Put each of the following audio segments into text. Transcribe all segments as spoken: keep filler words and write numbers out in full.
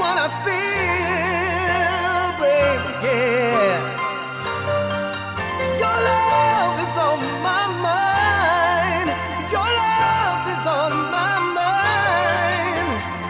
what I feel, baby, yeah. Your love is on my mind. Your love is on my mind.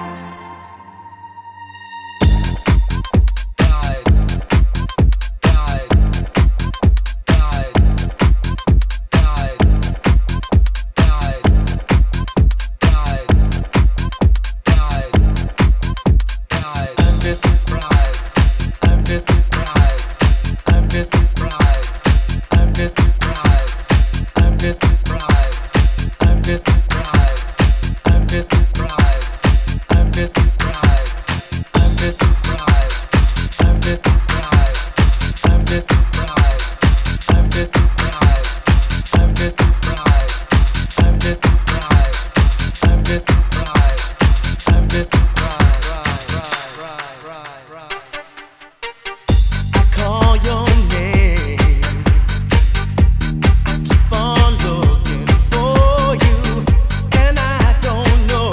Guide, guide, guide, guide, guide, guide, guide, guide. I'm busy fried. I'm busy fried. I'm busy fried. I'm busy fried. I'm busy fried. I'm busy fried. I'm busy fried. I'm busy fried. I'm busy fried. I'm busy fried. I'm busy fried. I'm busy fried. I'm busy fried. I'm busy fried. I'm busy fried. I'm busy fried. Right, right, right, right. I call your name. I keep on looking for you, and I don't know,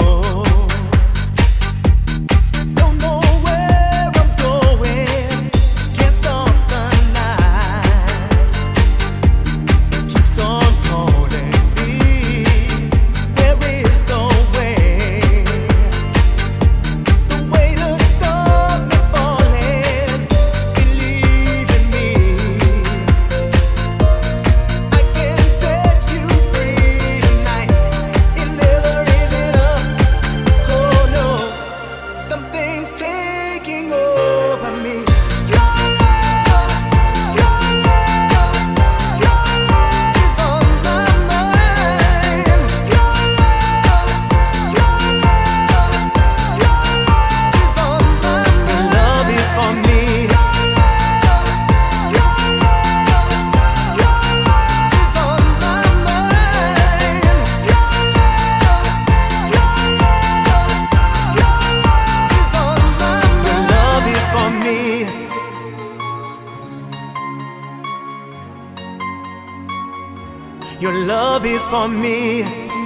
don't know where I'm going. Can't stop the night. It keeps on calling me. There is no way, the way to stop me falling. Believe in me, I can set you free tonight. It never is enough. Oh no, something's taking over me. Your love, your love, your love is on my mind. Your love, your love, your love is on my mind. Your love is for me. Your love, your love, your love is on my mind. Your love, your love, your love is on my mind. Your love is for me. Your love is for me.